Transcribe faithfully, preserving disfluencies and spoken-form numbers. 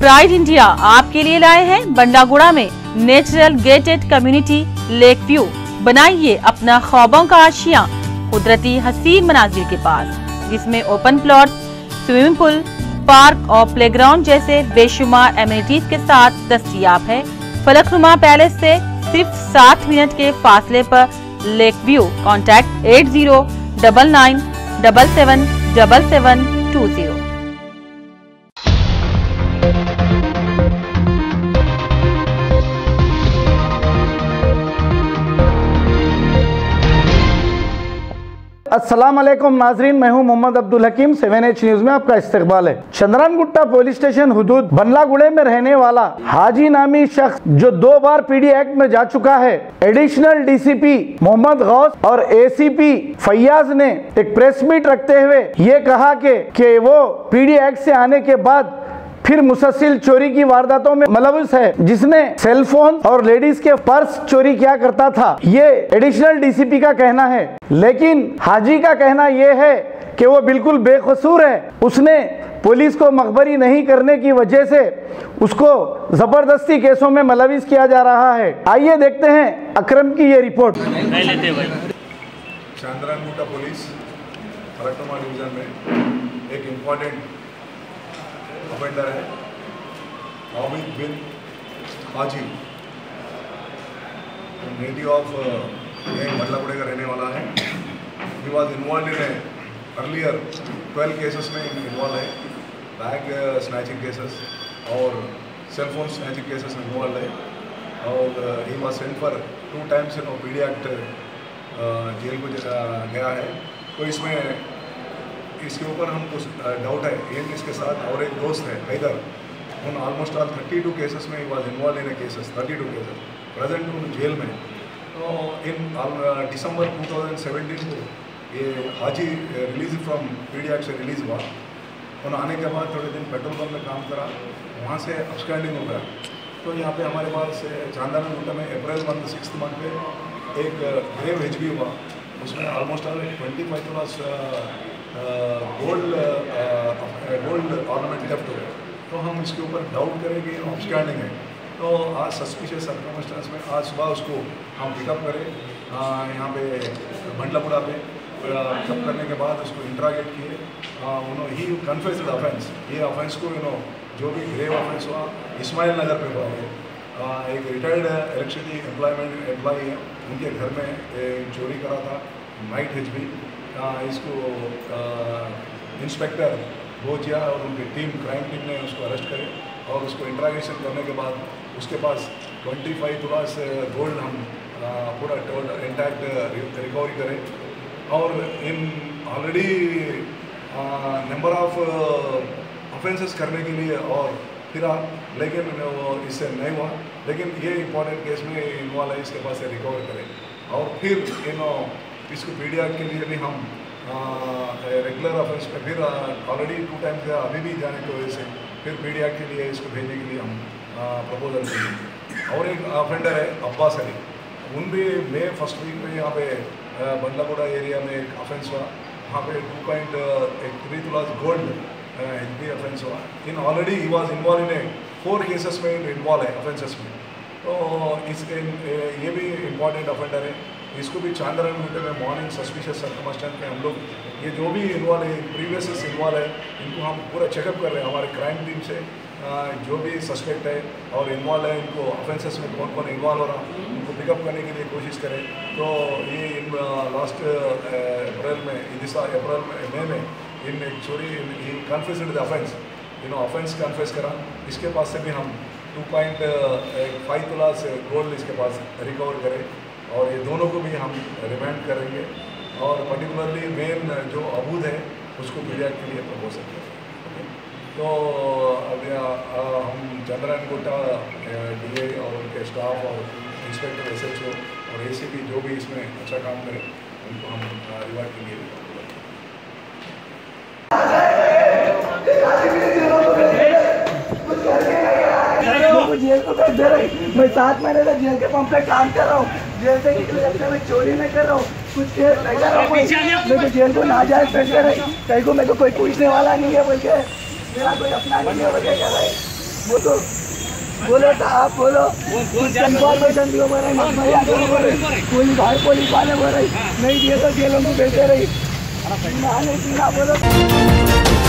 Pride India आपके लिए लाए हैं बंडागुड़ा में natural gated community lake view. बनाइए अपना ख्वाबों का आशियां कुदरती हसीन मनाजिर के पास, जिसमें open plot, swimming pool, park और प्लेग्राउंड जैसे बेशुमार एमिनिटीज के साथ दस्तयाब है। फलकनुमा पैलेस से सिर्फ सात मिनट के फासले पर lake view. Contact at zero double nine double seven double seven two zero. अस्सलाम वालेकुम नाजरीन, मैं हूं Mohammed Abdul Hakim. Seven H news में आपका इस्तकबाल है। चंद्रानगुट्टा पुलिस स्टेशन हुदूद बंडलागुड़े में रहने वाला हाजी नामी शख्स जो दो बार पीडी एक्ट में जा चुका है, एडिशनल डीसीपी मोहम्मद गौस और एसीपी फैयाज ने एक प्रेस मीट रखते हुए ये कहा कि, कि वो पीडी एक्ट से आने के बाद फिर मुसलसिल चोरी की वारदातों में मुलविस है, जिसने सेलफोन और लेडीज के पर्स चोरी किया करता था। ये एडिशनल डीसीपी का कहना है, लेकिन हाजी का कहना ये है कि वो बिल्कुल बेकसूर है। उसने पुलिस को मखबरी नहीं करने की वजह से उसको जबरदस्ती केसों में मुलविस किया जा रहा है। आइए देखते हैं अकरम की ये report. Chandrayangutta police Falaknuma division में एक इम्पोर्टेंट ऑफेंडर है हामिद बिन हाजी, नेटिव ऑफ बंडलागुड़े का रहने वाला है। He was involve in earlier twelve cases में इन्वॉल्व है, बैग स्नैचिंग केसेस और सेलफोन स्नैचिंग केसेस में इन्वॉल्व है। और he was sent for two times in P D act jail को गया है। तो इसमें इसके ऊपर हम कुछ डाउट है। ये इसके साथ और एक दोस्त है Haider, in almost all thirty two cases में he was involve in cases, thirty two cases present in jail में। तो in December two thousand seventeen को ये Haji release from P D act से रिलीज़ हुआ। उन आने के बाद थोड़े दिन पेट्रोल पंप में काम करा, वहाँ से अपस्टैंडिंग हो गया। तो यहाँ पे हमारे पास चंद्रानगुट्टा में अप्रैल मंथ सिक्स मंथ पे एक ग्रेव एच बी हुआ, उसमें almost all twenty five plus gold gold ornament theft हो गया। तो हम इसके ऊपर डाउट करें कि अपस्टैंडिंग है। तो आज सस्पिशियस सर्कमस्टेंस में आज सुबह उसको हम पिकअप करें यहाँ पे बंडलागुड़ा पे। पिकअप करने के बाद उसको इंट्रागेट किए, उन्होंने ही कन्फेस्ड ऑफेंस। ये ऑफेंस को यू नो जो भी ग्रेव ऑफेंस हुआ इस्माइल नगर पे हुआ है। एक रिटायर्ड इलेक्ट्रिसिटी एम्प्लॉयमेंट एम्प्लॉई है, उनके घर में चोरी करा था नाइट एच बी। इसको इंस्पेक्टर भोजिया और उनकी टीम क्राइम टीम ने उसको अरेस्ट करे और उसको इंट्रागेशन करने के बाद उसके पास ट्वेंटी फाइव प्लस गोल्ड हम आ, पूरा इंटैक्ट रिकवरी करें। और in already number of offences करने के लिए और फिर लेकिन वो इससे नहीं हुआ, लेकिन ये इम्पोर्टेंट केस में इन्वॉल्व है, इसके पास से रिकवर करें। और फिर यू नो इसको पी डी एक्ट के लिए भी हम रेगुलर ऑफेंस पे फिर ऑलरेडी टू टाइम्स गया, अभी भी जाने की वजह से फिर पी डी एक्ट के लिए इसको भेजने के लिए हम प्रपोजल करेंगे। और एक ऑफेंडर है अब्बास अली, उन भी मई फर्स्ट वीक में यहाँ पे बंडलागुड़ा एरिया में एक ऑफेंस हुआ, वहाँ पे टू पॉइंट एक three plus gold H B offence हुआ। In already he was involve in four cases में इन्वॉल्व है ऑफेंसेस में। तो इसके ये भी इम्पॉर्टेंट ऑफेंडर है। इसको भी चंद्रानगुट्टा में मॉर्निंग सस्पिशियस सर्कमस्टेंस में हम लोग ये जो भी इन्वॉल्व है, प्रीवियस इन्वॉल्व है, इनको हम पूरा चेकअप कर रहे हैं। हमारे क्राइम टीम से जो भी सस्पेक्ट है और इन्वॉल्व है, इनको ऑफेंसेस में कौन कौन इन्वॉल्व हो रहा है उनको पिकअप करने के लिए कोशिश करें। तो ये इन लास्ट अप्रैल में इस अप्रैल में मई में इन एक चोरी ही confessed the offence, you know offence confess करा। इसके पास से भी हम two point five plus gold इसके पास रिकवर करें और ये दोनों को भी हम रिमांड करेंगे। और पर्टिकुलरली मेन जो अबूद है उसको पी एक्ट के लिए प्रपोजल करें। तो अब हम चंद्रानगुट्टा डी ए और उनके स्टाफ और इंस्पेक्टर एस एच ओ और ए सी पी जो भी इसमें अच्छा काम करें उनको हम रिवार्ड के लिए जेल को कर दे रही। मैं सात महीने से जेल के पंप पे काम कर रहा हूँ, जेल से निकले मैं चोरी नहीं कर रहा हूँ, कुछ केस नहीं कर रहा हूँ। मेरे को जेल को ना जाए पैसे रही, कहीं को मेरे को कोई पूछने वाला नहीं है बोल के, मेरा कोई अपना नहीं है बोल के कह रहा है। बोलो बोलो साहब बोलो कुछ इन्फॉर्मेशन दियो मेरे पुलिस भाई पुलिस वाले बोल रही नहीं दिए तो जेलों को भेजते रही बोलो